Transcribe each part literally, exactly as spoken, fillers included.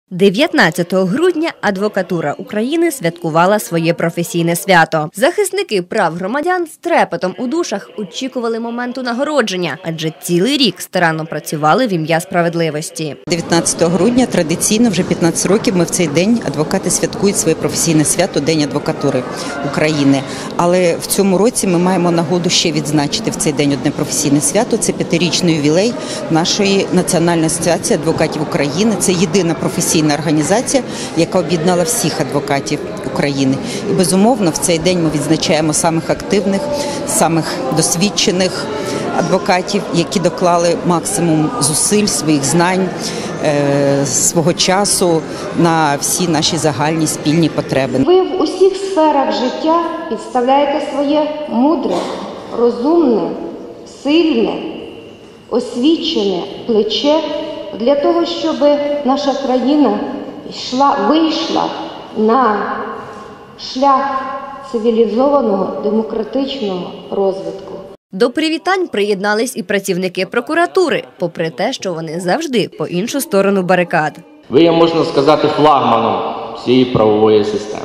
дев'ятнадцятого грудня адвокатура України святкувала своє професійне свято. Захисники прав громадян з трепетом у душах очікували моменту нагородження, адже цілий рік старанно працювали в ім'я справедливості. дев'ятнадцятого грудня традиційно вже п'ятнадцять років ми в цей день адвокати святкують своє професійне свято – День адвокатури України. Але в цьому році ми маємо нагоду ще відзначити в цей день одне професійне свято – це п'ятирічний ювілей нашої Національної асоціації адвокатів України. Це єдина професійна організація, яка об'єднала всіх адвокатів України. І, безумовно, в цей день ми відзначаємо самих активних, самих досвідчених адвокатів, які доклали максимум зусиль, своїх знань, свого часу на всі наші загальні спільні потреби. Ви в усіх сферах життя підставляєте своє мудре, розумне, сильне, освічене плече для того, щоб наша країна йшла, вийшла на шлях цивілізованого демократичного розвитку. До привітань приєднались і працівники прокуратури, попри те, що вони завжди по іншу сторону барикад. Ви є, можна сказати, флагманом всієї правової системи.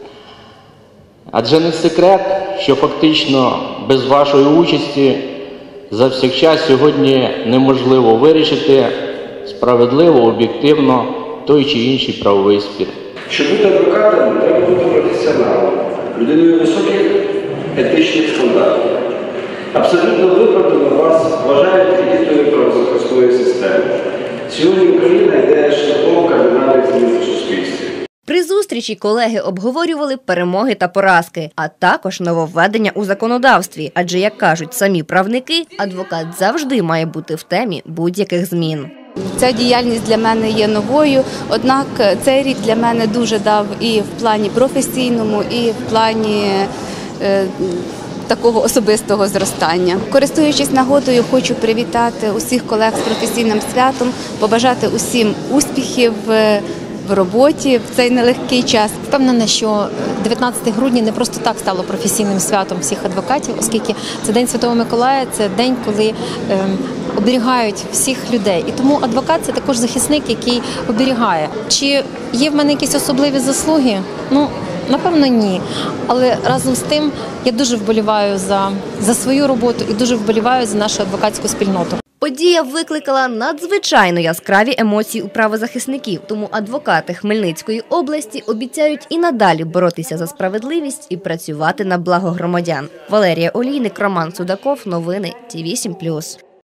Адже не секрет, що фактично без вашої участі завсякчас сьогодні неможливо вирішити справедливо, об'єктивно той чи інший правовий спір. Щоб бути адвокатом, треба бути професіоналом, людиною високих етичних стандартів. Абсолютно виправдано вас вважають елітою правозахисної системи. Сьогодні Україна йде шляхом кардинальних змін в суспільстві. При зустрічі колеги обговорювали перемоги та поразки, а також нововведення у законодавстві. Адже, як кажуть самі правники, адвокат завжди має бути в темі будь-яких змін. Ця діяльність для мене є новою, однак цей рік для мене дуже дав і в плані професійному, і в плані е, такого особистого зростання. Користуючись нагодою, хочу привітати усіх колег з професійним святом, побажати усім успіхів в роботі в цей нелегкий час. Впевнена, що дев'ятнадцяте грудня не просто так стало професійним святом всіх адвокатів, оскільки це День Святого Миколая, це день, коли е, оберігають всіх людей. І тому адвокат – це також захисник, який оберігає. Чи є в мене якісь особливі заслуги? Ну, напевно, ні. Але разом з тим я дуже вболіваю за, за свою роботу і дуже вболіваю за нашу адвокатську спільноту. Подія викликала надзвичайно яскраві емоції у правозахисників, тому адвокати Хмельницької області обіцяють і надалі боротися за справедливість і працювати на благо громадян. Валерія Олійник, Роман Судаков, новини Ті вісім плюс.